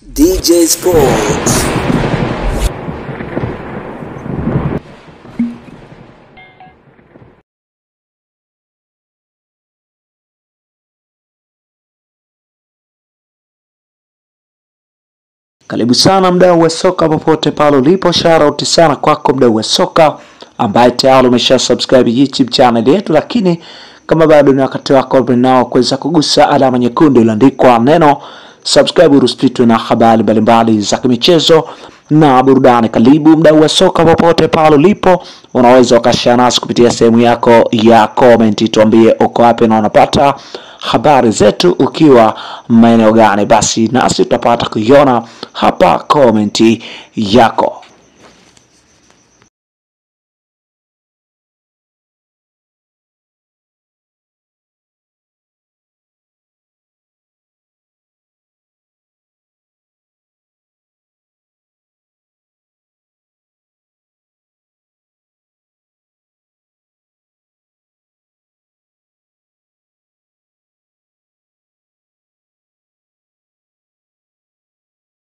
DJ Sports. Karibu sana mdau wa soka popote pale ulipo, shout sana kwako mdau wa soka ambaye tayari umesha subscribe YouTube channel yetu, lakini kama bado ni wakati wako nao kuweza kugusa alama nyekundu iliyoandikwa neno subscribe ruspitwe na habari mbalimbali za michezo na burudani. Karibu mdau wa soka popote pale ulipo, unaweza ukashare nasi kupitia sehemu yako ya comment, tuambie uko wapi na unapata habari zetu ukiwa maeneo gani, basi nasi tutapata kuiona hapa comment yako.